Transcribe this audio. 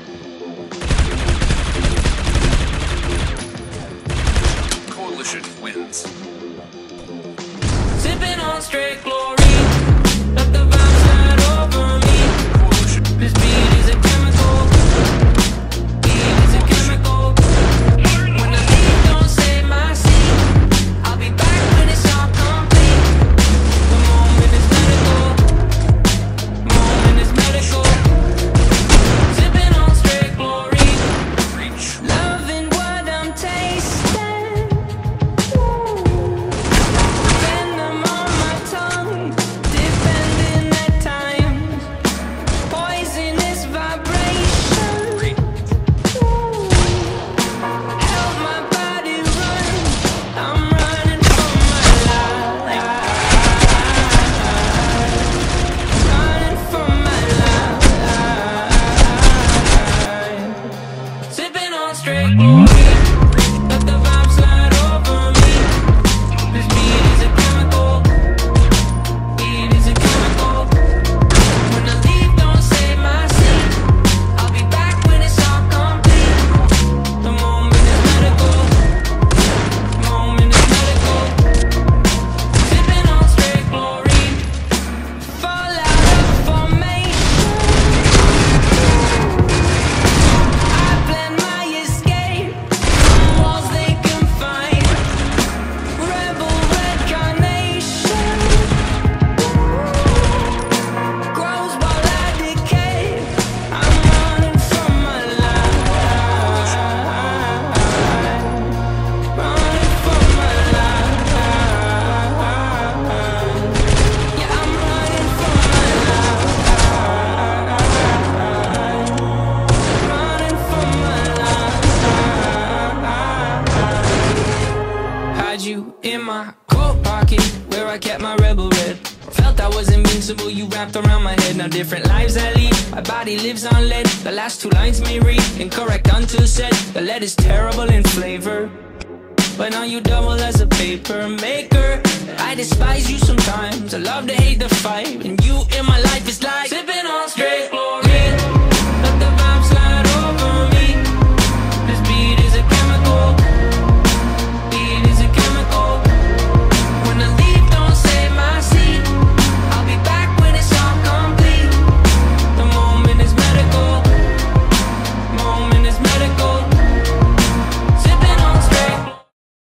Coalition wins. Sipping on straight glory, let the vibes slide over me. Coalition. This beat is a chemical, beat is a chemical. When the leaf don't save my seat, I'll be back when it's all complete. The moment is medical, moment is medical. Sipping on straight glory, Reach. loving what I'm tasting. Venom on my tongue, depending at times. Poisonous vibration. Help my body run. I'm running for my life. Running for my life. Sipping on straight glory. Let the vibes slide over me. This beat is a chemical. Beat is a chemical. When the leaf don't save my seat, I'll be back when it's all complete. The moment is medical. Moment is medical. Sipping on straight glory. Fall out of formation. I plan my escape from walls they can find. Rebel red carnation grows while I decay. I'm running from my life. Running from my life. Yeah, I'm running from my life. Running from my life. Had you in my coat pocket where I kept my rebel red. Felt I was invincible, you wrapped around my head. Now different lives I lead, my body lives on lead. The last two lines may read incorrect until said. The lead is terrible in flavor, but now you double as a paper maker. I despise you sometimes, I love to hate the fight, and you in my